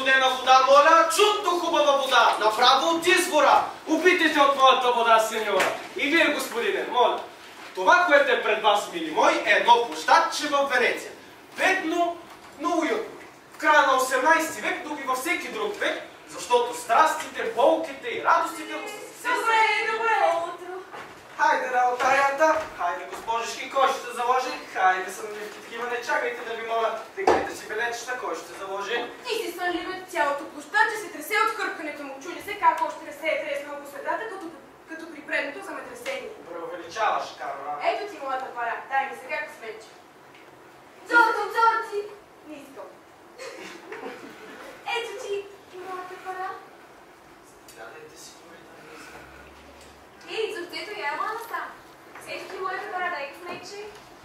студена вода, моля, чудно хубава вода, направо от извора. Опитайте от моята вода, сеньора. И вие, господине, моля. Това, което е пред вас, мили мои, е едно площадче в Венеция. Бедно, но уютно. В края на 18 век, дори във всеки друг век, защото страстите, болките и радостите му са се... Добре утро. Хайде на алтарията, хайде госпожешки, кой ще заложи? Хайде сънливки такива, не чакайте да ви моля, тегнете си белечета, кой ще заложи? Ти си сънливец, цялото площадче се тресе от хъркането му. Чуди се как още не се е треснал по средата, като при предното земетресение. Преувеличаваш, Карла. Ето ти моята пара, дай ми сега късмече. Зорци! Не искам. Ето ти моята пара. Дадете си моята мисля. Ей, зорцето я ела насам. Ето ти моята пара, дай късмече.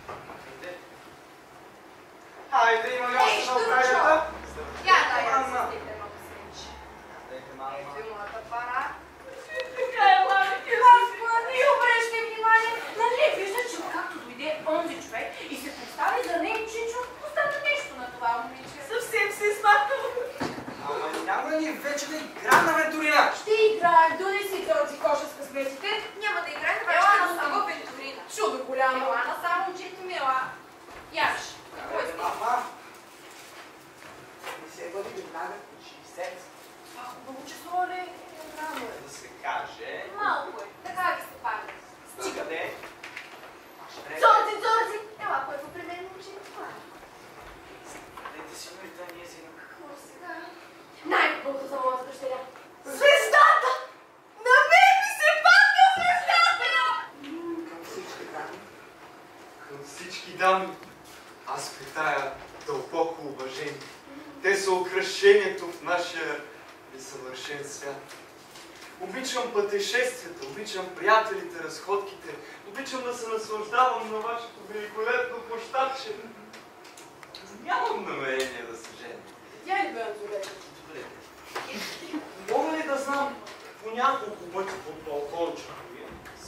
Хайде, има ли още на алтарията? Я дай, аз си степя едно късмече. Ето и моята пара. Така е, мама, ти Господи, обръщай внимание. Нали вижда, че както дойде онзи човек и се представи за нейчичо, остана нещо на това момиче. Съвсем се измахнало. Ама няма ли вече да игра на Вентурина? Ще играем, донеси този коша с късметите. Няма да играем, това ще е само Вентурина. Чудо голямо. Ела на само момчето ми, ела. Яш. Мама. Не се бъде веднага по 60. Това хубаво число ли? Рано е. Да се каже. Малко е. Така ги се пада. Къде? Зорци! Ела, кой е при мен момче? Това е. Дайте си моята незина. Какво сега? Най-хубавото за моята дъщеря. Звездата! На мен ми се падна звездата! Към всички дами. Към всички дами. Аз питая дълбоко уважение. Те са украшението в нашия несъвършен свят. Обичам пътешествията, обичам приятелите, разходките, обичам да се наслаждавам на вашето великолепно площадче. Нямам намерение да се женя. Я ли бе, Анзорето? Добре. Мога ли да знам по няколко пъти под балкончето ви,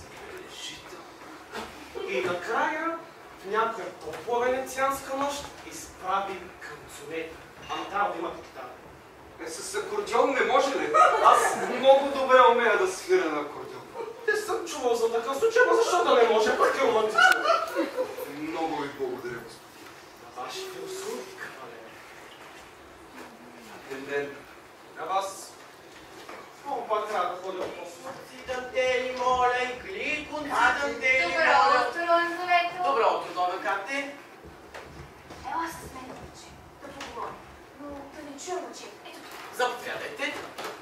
и накрая в някоя топла венецианска нощ изправим към цунета. Ама трябва да имате китара. С акордеон не може ли? Аз много добре умея да свиря на акордеон. Не съм чувал за такъв случай, ама защо да не може? Пък е романтично. Много ви благодаря, господин. Вашите услуги, кавалер. Ден ден. На вас. Много пак трябва да ходя по Дантели, моля, и кликон, дантели, Добро моля. утро, Анзорето. Добро утро, Дона, как ти? Ела с мен, момче. Да поговорим. Но да не чуя момче. Ето тук. Заповядайте.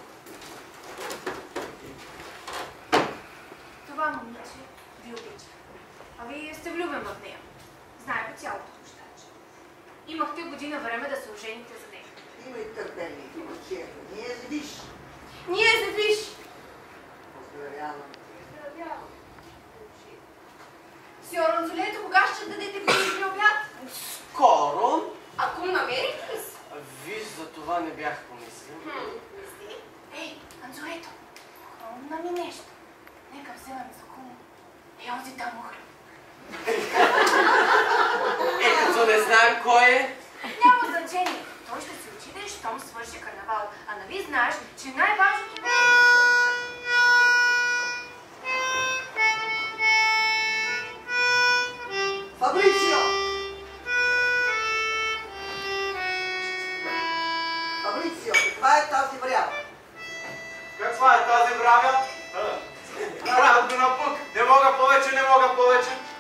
Това момиче ви обича. А вие сте влюбен в нея. Знае по цялото площадче. Имахте година време да се ожените за нея. Имай търпение, момчето. Ние завиш. Ние завиш! Поздравявам. Поздравявам. Сьор Анзолето, кога ще дадете годишния обяд? Скоро. Ако намерите ли се? Виж, за това не бях помислил. Мисли? Ей, Анзорето, хрумна ми нещо. Нека вземем за кумо. Ей, онзи там мухля. Като не знаем кой е. Няма значение. Той ще се отиде, щом свърши карнавал. А нали знаеш, че най-важното е... Фабрицио! Фабрицио, каква е тази врява? Каква е тази врага? Правят го на пък. Не мога повече, не мога повече.